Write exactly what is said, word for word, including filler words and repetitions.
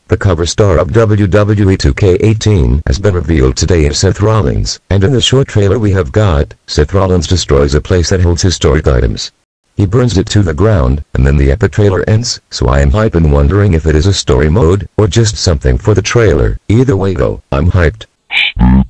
The cover star of W W E two K eighteen has been revealed today as Seth Rollins, and in the short trailer we have got, Seth Rollins destroys a place that holds historic items. He burns it to the ground, and then the epic trailer ends, so I am hyped and wondering if it is a story mode, or just something for the trailer. Either way go, I'm hyped.